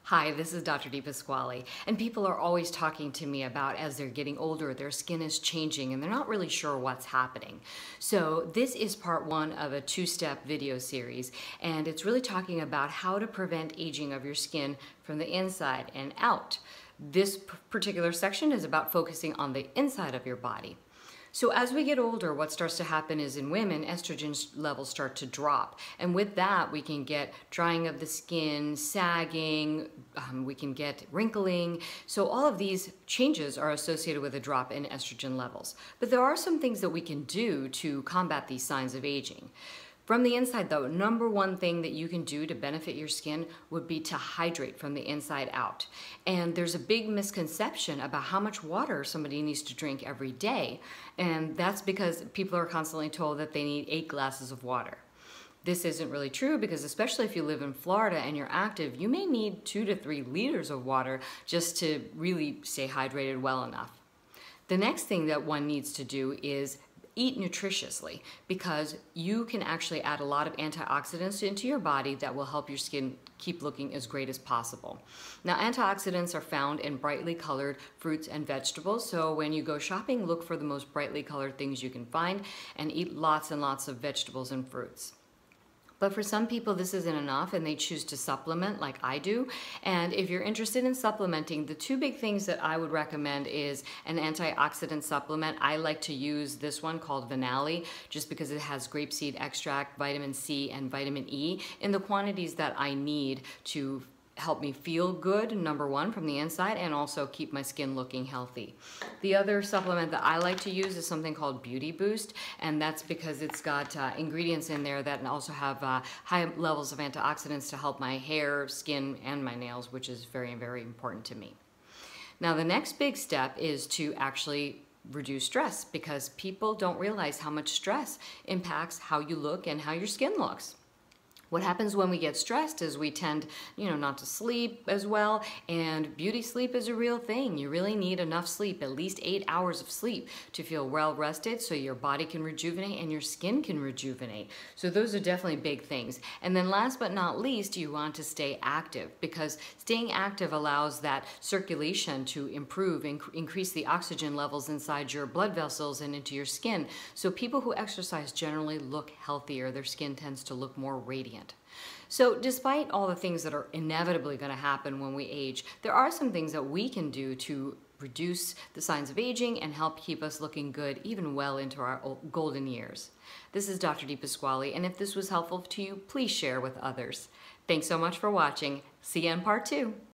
Hi, this is Dr. DePasquale, and people are always talking to me about as they're getting older, their skin is changing and they're not really sure what's happening. So this is part one of a two-step video series, and it's really talking about how to prevent aging of your skin from the inside and out. This particular section is about focusing on the inside of your body. So as we get older, what starts to happen is in women, estrogen levels start to drop. And with that, we can get drying of the skin, sagging, we can get wrinkling. So all of these changes are associated with a drop in estrogen levels. But there are some things that we can do to combat these signs of aging. From the inside though, number one thing that you can do to benefit your skin would be to hydrate from the inside out. And there's a big misconception about how much water somebody needs to drink every day. And that's because people are constantly told that they need 8 glasses of water. This isn't really true because especially if you live in Florida and you're active, you may need 2 to 3 liters of water just to really stay hydrated well enough. The next thing that one needs to do is eat nutritiously, because you can actually add a lot of antioxidants into your body that will help your skin keep looking as great as possible. Now, antioxidants are found in brightly colored fruits and vegetables, so when you go shopping, look for the most brightly colored things you can find and eat lots and lots of vegetables and fruits. But for some people, this isn't enough and they choose to supplement like I do. And if you're interested in supplementing, the 2 big things that I would recommend is an antioxidant supplement. I like to use this one called Venali just because it has grapeseed extract, vitamin C, and vitamin E in the quantities that I need to help me feel good, number one, from the inside, and also keep my skin looking healthy. The other supplement that I like to use is something called Beauty Boost, and that's because it's got ingredients in there that also have high levels of antioxidants to help my hair, skin, and my nails, which is very, very important to me. Now, the next big step is to actually reduce stress, because people don't realize how much stress impacts how you look and how your skin looks. What happens when we get stressed is we tend, not to sleep as well, and beauty sleep is a real thing. You really need enough sleep, at least 8 hours of sleep, to feel well rested so your body can rejuvenate and your skin can rejuvenate. So those are definitely big things. And then last but not least, you want to stay active, because staying active allows that circulation to improve, increase the oxygen levels inside your blood vessels and into your skin. So people who exercise generally look healthier. Their skin tends to look more radiant. So despite all the things that are inevitably going to happen when we age, there are some things that we can do to reduce the signs of aging and help keep us looking good even well into our golden years. This is Dr. DePasquale, and if this was helpful to you, please share with others. Thanks so much for watching. See you in part 2.